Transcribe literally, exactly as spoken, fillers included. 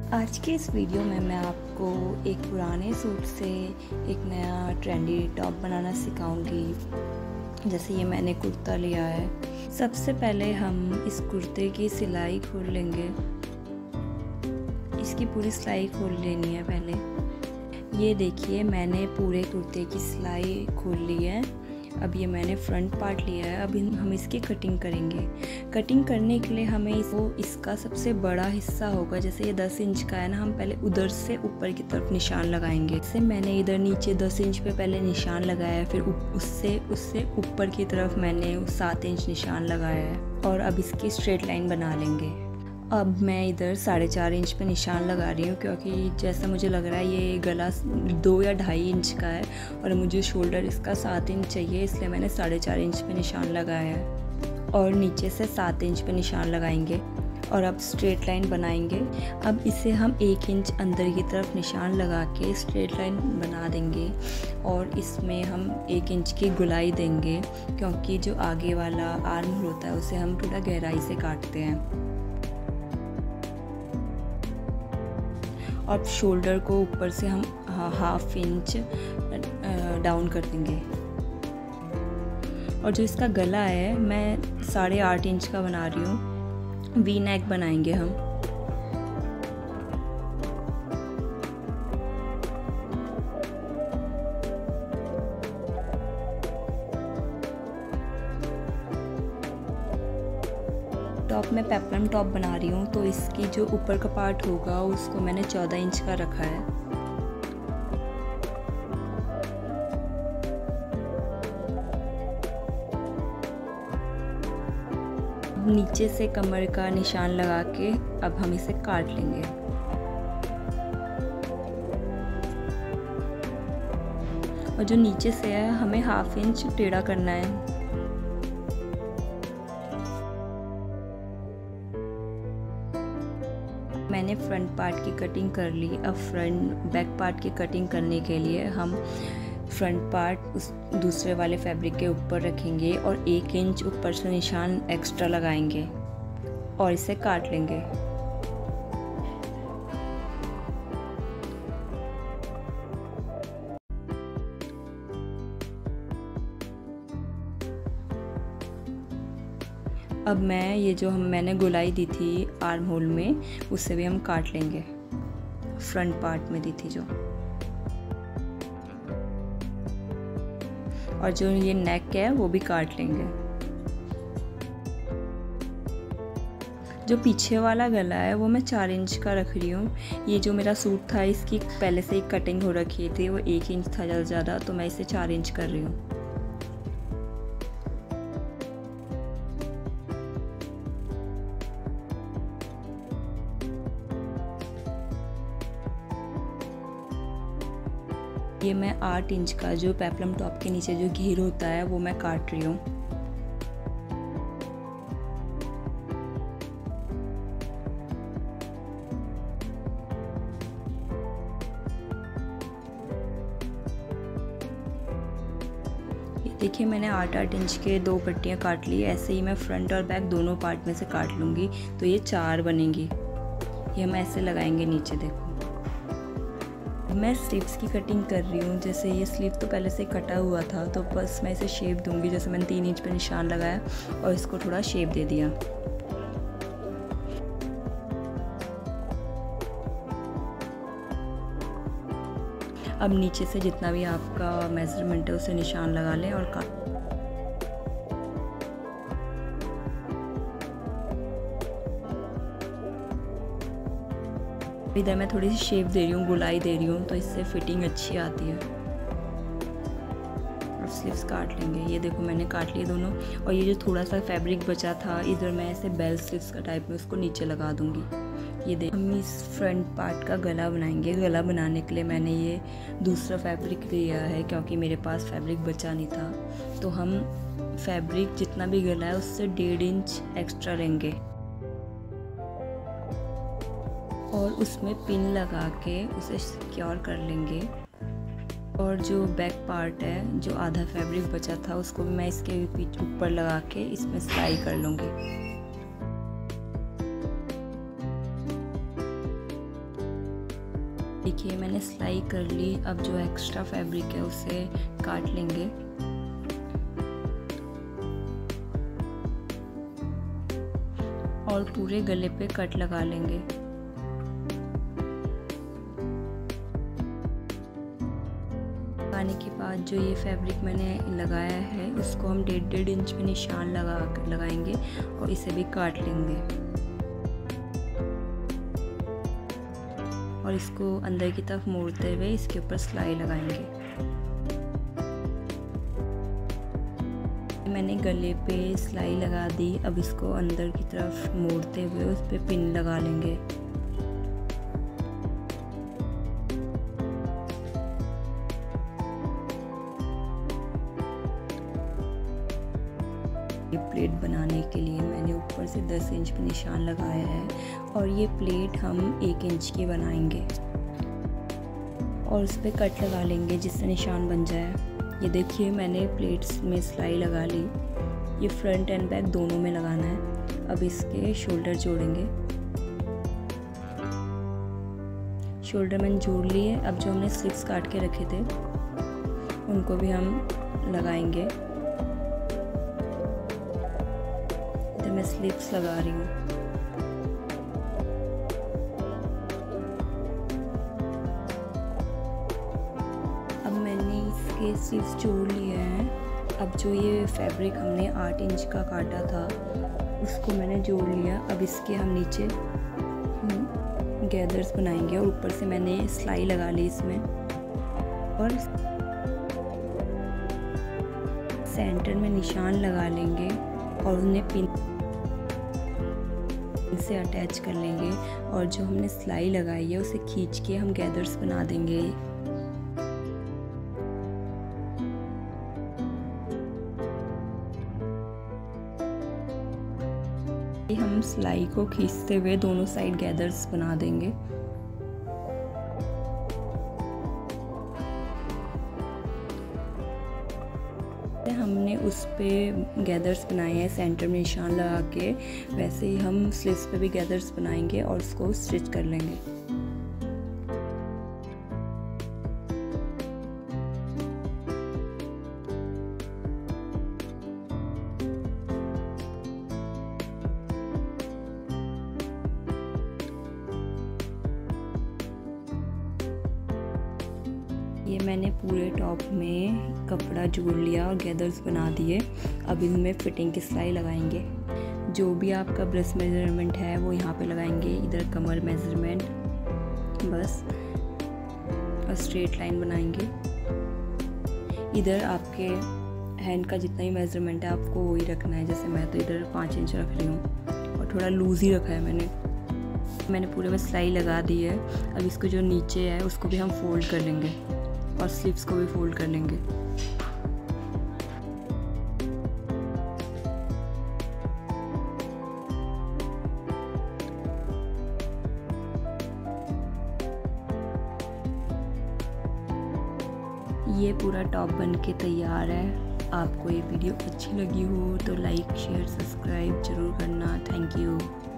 आज के इस वीडियो में मैं आपको एक पुराने सूट से एक नया ट्रेंडी टॉप बनाना सिखाऊंगी। जैसे ये मैंने कुर्ता लिया है। सबसे पहले हम इस कुर्ते की सिलाई खोल लेंगे। इसकी पूरी सिलाई खोल लेनी है पहले। ये देखिए मैंने पूरे कुर्ते की सिलाई खोल ली है। अब ये मैंने फ्रंट पार्ट लिया है। अब हम इसकी कटिंग करेंगे। कटिंग करने के लिए हमें इसको इसका सबसे बड़ा हिस्सा होगा, जैसे ये दस इंच का है ना, हम पहले उधर से ऊपर की तरफ निशान लगाएंगे। जैसे मैंने इधर नीचे दस इंच पे पहले निशान लगाया है, फिर उससे उससे ऊपर की तरफ मैंने सात इंच निशान लगाया है और अब इसकी स्ट्रेट लाइन बना लेंगे। अब मैं इधर साढ़े चार इंच पे निशान लगा रही हूँ, क्योंकि जैसा मुझे लग रहा है ये गला दो या ढाई इंच का है और मुझे शोल्डर इसका सात इंच चाहिए, इसलिए मैंने साढ़े चार इंच पे निशान लगाया है और नीचे से सात इंच पे निशान लगाएंगे और अब स्ट्रेट लाइन बनाएंगे। अब इसे हम एक इंच अंदर की तरफ निशान लगा के स्ट्रेट लाइन बना देंगे और इसमें हम एक इंच की गुलाई देंगे, क्योंकि जो आगे वाला आर्म होता है उसे हम थोड़ा गहराई से काटते हैं। अब शोल्डर को ऊपर से हम हाफ इंच डाउन कर देंगे और जो इसका गला है मैं साढ़े आठ इंच का बना रही हूँ। वी नेक बनाएंगे हम। टॉप में पेप्लम टॉप बना रही हूँ, तो इसकी जो ऊपर का पार्ट होगा उसको मैंने चौदह इंच का रखा है। नीचे से कमर का निशान लगा के अब हम इसे काट लेंगे। और जो नीचे से है हमें हाफ इंच टेढ़ा करना है। मैंने फ्रंट पार्ट की कटिंग कर ली। अब फ्रंट बैक पार्ट की कटिंग करने के लिए हम फ्रंट पार्ट उस दूसरे वाले फैब्रिक के ऊपर रखेंगे और एक इंच ऊपर से निशान एक्स्ट्रा लगाएंगे और इसे काट लेंगे। अब मैं ये जो हम मैंने गुलाई दी थी आर्म होल में, उससे भी हम काट लेंगे। फ्रंट पार्ट में दी थी जो, और जो ये नेक है वो भी काट लेंगे। जो पीछे वाला गला है वो मैं चार इंच का रख रही हूँ। ये जो मेरा सूट था इसकी पहले से ही कटिंग हो रखी थी, वो एक इंच था ज़्यादा ज़्यादा, तो मैं इसे चार इंच कर रही हूँ। ये मैं आठ इंच का जो पेप्लम टॉप के नीचे जो घेर होता है वो मैं काट रही हूँ। ये देखिए मैंने आठ आठ इंच के दो पट्टियाँ काट ली। ऐसे ही मैं फ्रंट और बैक दोनों पार्ट में से काट लूँगी, तो ये चार बनेंगी। ये हम ऐसे लगाएंगे नीचे। देखो मैं स्लीव्स की कटिंग कर रही हूँ। जैसे ये स्लीव तो पहले से कटा हुआ था, तो बस मैं इसे शेप दूंगी। जैसे मैंने तीन इंच पे निशान लगाया और इसको थोड़ा शेप दे दिया। अब नीचे से जितना भी आपका मेजरमेंट है उसे निशान लगा लें और काट। इधर मैं थोड़ी सी शेप दे रही हूँ, गुलाई दे रही हूँ, तो इससे फिटिंग अच्छी आती है। और स्लीव्स काट लेंगे। ये देखो मैंने काट लिए दोनों। और ये जो थोड़ा सा फैब्रिक बचा था इधर मैं ऐसे बेल स्लीव्स का टाइप में उसको नीचे लगा दूंगी। ये देखो हम इस फ्रंट पार्ट का गला बनाएंगे। गला बनाने के लिए मैंने ये दूसरा फैब्रिक लिया है, क्योंकि मेरे पास फैब्रिक बचा नहीं था। तो हम फैब्रिक जितना भी गला है उससे डेढ़ इंच एक्स्ट्रा लेंगे और उसमें पिन लगा के उसे सिक्योर कर लेंगे। और जो बैक पार्ट है, जो आधा फैब्रिक बचा था, उसको भी मैं इसके पीछे ऊपर लगा के इसमें सिलाई कर लूँगी। देखिए मैंने सिलाई कर ली। अब जो एक्स्ट्रा फैब्रिक है उसे काट लेंगे। और पूरे गले पे कट लगा लेंगे। लगाने के बाद जो ये फैब्रिक मैंने लगाया है उसको हम डेढ़ डेढ़ इंच में निशान लगा लगाएंगे और इसे भी काट लेंगे। और इसको अंदर की तरफ मोड़ते हुए इसके ऊपर सिलाई लगाएंगे। मैंने गले पे सिलाई लगा दी। अब इसको अंदर की तरफ मोड़ते हुए उस पे पिन लगा लेंगे। ये प्लेट बनाने के लिए मैंने ऊपर से दस इंच पे निशान लगाया है और ये प्लेट हम एक इंच की बनाएंगे और उस पर कट लगा लेंगे जिससे निशान बन जाए। ये देखिए मैंने प्लेट्स में सिलाई लगा ली। ये फ्रंट एंड बैक दोनों में लगाना है। अब इसके शोल्डर जोड़ेंगे। शोल्डर मैंने जोड़ लिए। अब जो हमने स्लिप्स काट के रखे थे उनको भी हम लगाएंगे। इधर मैं स्लिप्स लगा रही हूँ। के स्लीव्स जोड़ लिए हैं। अब जो ये फैब्रिक हमने आठ इंच का काटा था उसको मैंने जोड़ लिया। अब इसके हम नीचे गैदर्स बनाएंगे और ऊपर से मैंने सिलाई लगा ली इसमें और सेंटर में निशान लगा लेंगे और उन्हें पिन से अटैच कर लेंगे और जो हमने सिलाई लगाई है उसे खींच के हम गैदर्स बना देंगे। हम सिलाई को खींचते हुए दोनों साइड गैदर्स बना देंगे। हमने उस पे गैदर्स बनाए हैं सेंटर में निशान लगा के, वैसे ही हम स्लीव्स पे भी गैदर्स बनाएंगे और उसको स्टिच कर लेंगे। ये मैंने पूरे टॉप में कपड़ा जोड़ लिया और गैदर्स बना दिए। अब इनमें फिटिंग की सिलाई लगाएंगे। जो भी आपका ब्रेस्ट मेजरमेंट है वो यहाँ पे लगाएंगे। इधर कमर मेजरमेंट बस और स्ट्रेट लाइन बनाएंगे। इधर आपके हैंड का जितना ही मेजरमेंट है आपको वही रखना है। जैसे मैं तो इधर पाँच इंच रख रही हूँ और थोड़ा लूज़ ही रखा है मैंने मैंने पूरे में सिलाई लगा दी है। अब इसको जो नीचे है उसको भी हम फोल्ड कर लेंगे और स्लीव्स को भी फोल्ड कर लेंगे। ये पूरा टॉप बन के तैयार है। आपको ये वीडियो अच्छी लगी हो तो लाइक शेयर सब्सक्राइब ज़रूर करना। Thank you.